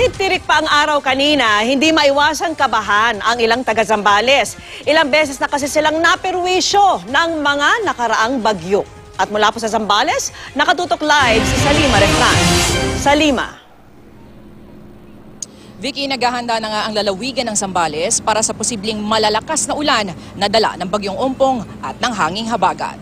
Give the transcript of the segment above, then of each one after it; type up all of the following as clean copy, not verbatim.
Kahit tirik pa ang araw kanina, hindi maiwasang kabahan ang ilang taga-Zambales. Ilang beses na kasi silang naperwisyo ng mga nakaraang bagyo. At mula po sa Zambales, nakatutok live si Salima Refran. Salima. Vicky, naghahanda na nga ang lalawigan ng Zambales para sa posibleng malalakas na ulan na dala ng bagyong Ompong at ng hanging habagat.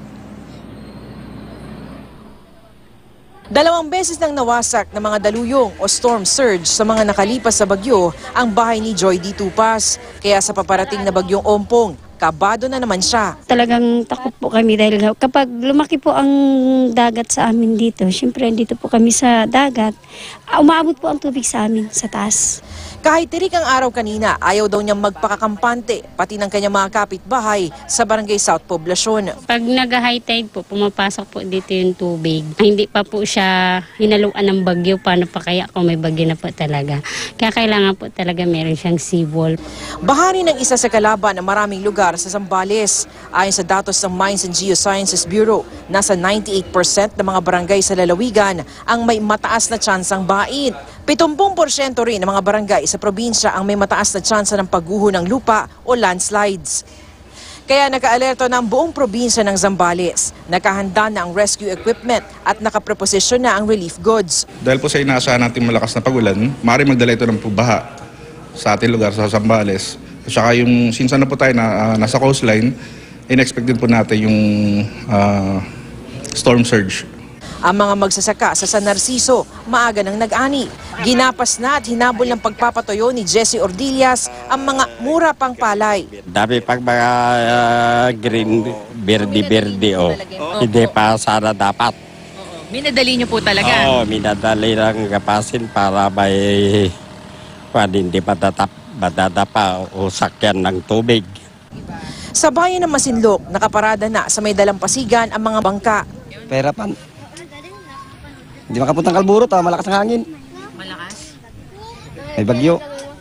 Dalawang beses nang nawasak ng mga daluyong o storm surge sa mga nakalipas sa bagyo ang bahay ni Joy D. Tupas. Kaya sa paparating na bagyong Ompong, kabado na naman siya. Talagang takot po kami dahil kapag lumaki po ang dagat sa amin dito, syempre dito po kami sa dagat, umaabot po ang tubig sa amin sa taas. Kahit tirik ang araw kanina, ayaw daw niyang magpakakampante, pati ng kanyang mga kapitbahay sa Barangay South Poblacion. Pag nag-high tide po, pumapasok po dito yung tubig. Hindi pa po siya hinaluan ng bagyo, paano pa kaya kung may bagyo na po talaga. Kaya kailangan po talaga meron siyang seawall. Bahari ng isa sa kalaban ng maraming lugar sa Zambales. Ayon sa datos ng Mines and Geosciences Bureau, nasa 98% ng mga barangay sa lalawigan ang may mataas na tsansang bain. 70% rin ng mga barangay sa probinsya ang may mataas na tsansa ng pagguho ng lupa o landslides. Kaya naka-alerto na ang buong probinsya ng Zambales. Nakahanda na ang rescue equipment at nakapreposisyon na ang relief goods. Dahil po sa inaasahan natin malakas na pagulan, maaaring magdala ito ng baha sa ating lugar sa Zambales. At saka yung since na po tayo na nasa coastline, in-expect din po natin yung storm surge. Ang mga magsasaka sa San Narciso, maaga nang nag-ani. Ginapas na at hinabol ng pagpapatoyo ni Jesse Ordillas ang mga mura pang palay. Dami pag mga green, birdi-birdi, hindi pa sana dapat. Minadali niyo po talaga? Oo, minadali lang kapasin para may hindi madadapa o sakyan ng tubig. Sa bayan ng Masinloc, nakaparada na sa may dalampasigan ang mga bangka. Perapan. Hindi makapuntang kalburot, malakas ang hangin. Malakas? May bagyo.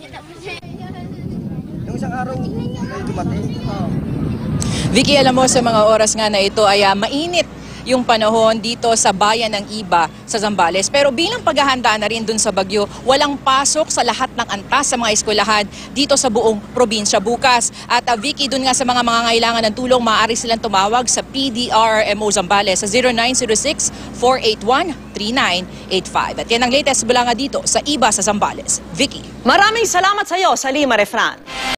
Yung isang araw, may dumating. Vicky, alam mo sa mga oras nga na ito ay mainit yung panahon dito sa bayan ng Iba sa Zambales. Pero bilang paghahanda na rin dun sa bagyo, walang pasok sa lahat ng antas sa mga eskwelahan dito sa buong probinsya bukas. At Vicky, dun nga sa mga mangangailangan ng tulong, maaari silang tumawag sa PDRMO Zambales sa 0906-481-3985. At yan ang latest mula nga dito sa Iba sa Zambales. Vicky. Maraming salamat sa iyo, Salima Refran.